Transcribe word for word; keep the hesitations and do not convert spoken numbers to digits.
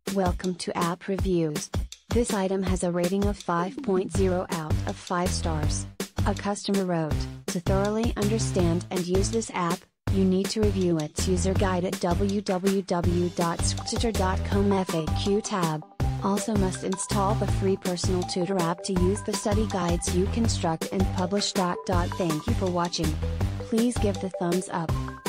Welcome to App Reviews. This item has a rating of five point zero out of five stars. A customer wrote, "To thoroughly understand and use this app, you need to review its user guide at w w w dot sktutor dot com F A Q tab. Also must install the free personal tutor app to use the study guides you construct and publish. Thank you for watching. Please give the thumbs up.